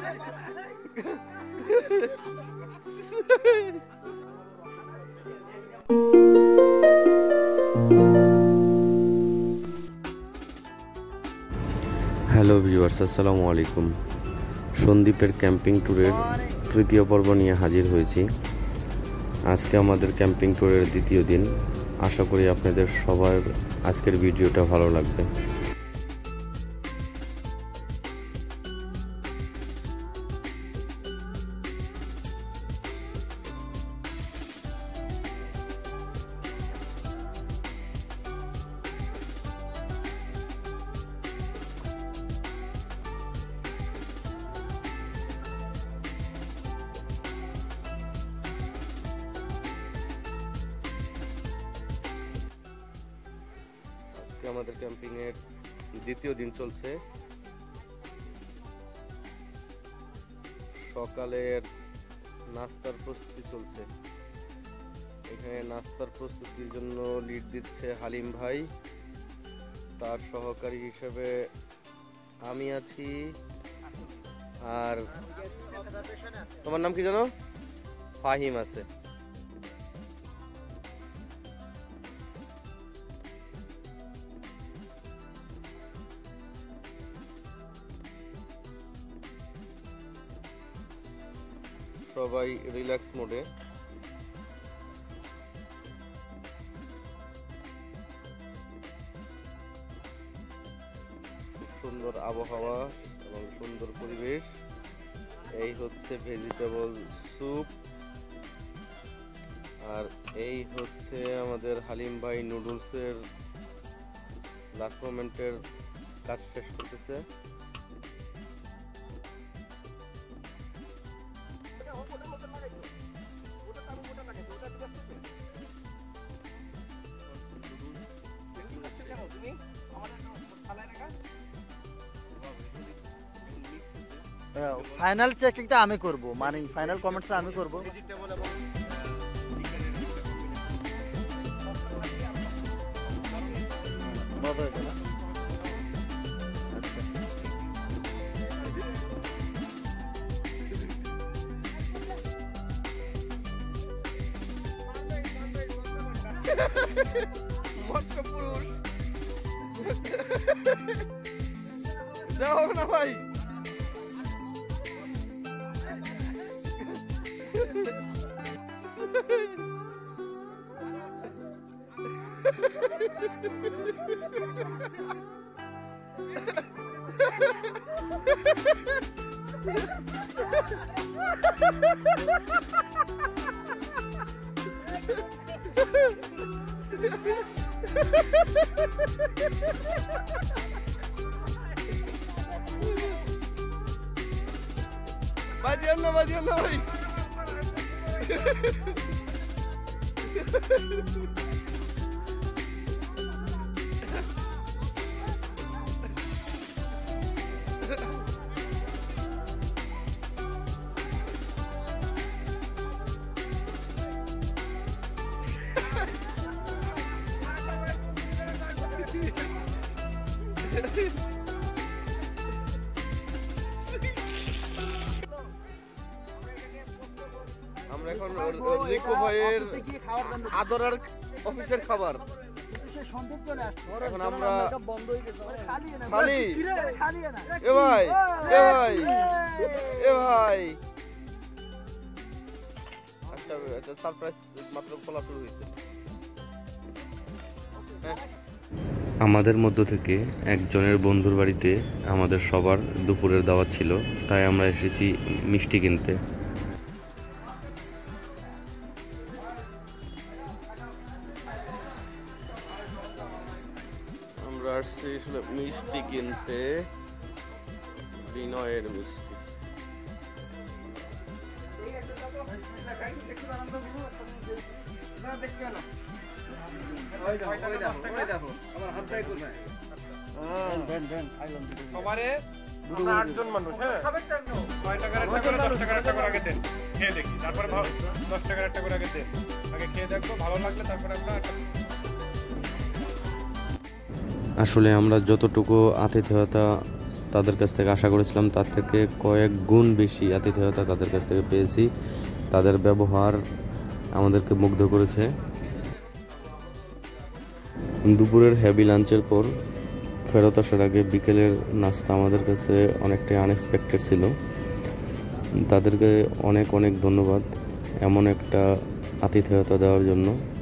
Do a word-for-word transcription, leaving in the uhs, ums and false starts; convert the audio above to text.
Hello viewers, আসসালামু আলাইকুম। সন্দীপের ক্যাম্পিং ট্যুরের তৃতীয় পর্ব নিয়ে হাজির হয়েছি। আজকে আমাদের ক্যাম্পিং ট্যুরের দ্বিতীয় দিন। আশা করি আপনাদের সবার আজকের ভিডিওটা ভালো লাগবে। আমাদের ক্যাম্পিং এর দ্বিতীয় দিন চলছে। সকালের নাস্তার প্রস্তুতি চলছে। এখানে নাস্তার প্রস্তুতির জন্য লিড দিচ্ছে হালিম ভাই, তার সহকারী হিসেবে আমি আছি। আর তোমার নাম কি জানো? ফাহিম আছে। সবাই রিল্যাক্স মোডে। সুন্দর আবহাওয়া এবং সুন্দর পরিবেশ। এই হচ্ছে ভেজিটেবল স্যুপ, আর এই হচ্ছে আমাদের হালিম ভাই নুডলসের লাস্ট মোমেন্টের কাজ শেষ করতেছে। ফাইনাল চেকিংটা আমি করব, মানে ফাইনাল কমেন্টসটা আমি করব। যাও না ভাই, বাজিয়ান না বাজিয়ান না ভাই। আমরা এখন রিকো ভাইয়ের আদরার অফিসের খাবার। এখন আমরা খালি এ ভাই এ ভাই এ ভাই আচ্ছা আচ্ছা সারপ্রাইজ মাত্র খোলা শুরু হয়েছে। আমাদের মধ্য থেকে একজনের বন্ধুর বাড়িতে আমাদের সবার দুপুরের দাওয়াত ছিল, তাই আমরা এসেছি মিষ্টি কিনতে। আমরা আসছি মিষ্টি কিনতে, বিনয়ের মিষ্টি। আটজন মানুষ, হ্যাঁ, ছয় টাকার একটা করে দশ টাকার একটা করে আগে দেন, খেয়ে দেখি, তারপরে দশ টাকার একটা করে আগে দেন, আগে খেয়ে দেখবো, ভালো লাগলে তারপরে আমরা। আসলে আমরা যতটুকু আতিথেয়তা তাদের কাছ থেকে আশা করেছিলাম তার থেকে কয়েক গুণ বেশি আতিথেয়তা তাদের কাছ থেকে পেয়েছি। তাদের ব্যবহার আমাদেরকে মুগ্ধ করেছে। দুপুরের হেভি লাঞ্চের পর ফেরত আসার আগে বিকেলের নাস্তা আমাদের কাছে অনেকটাই আনএক্সপেক্টেড ছিল। তাদেরকে অনেক অনেক ধন্যবাদ এমন একটা আতিথেয়তা দেওয়ার জন্য।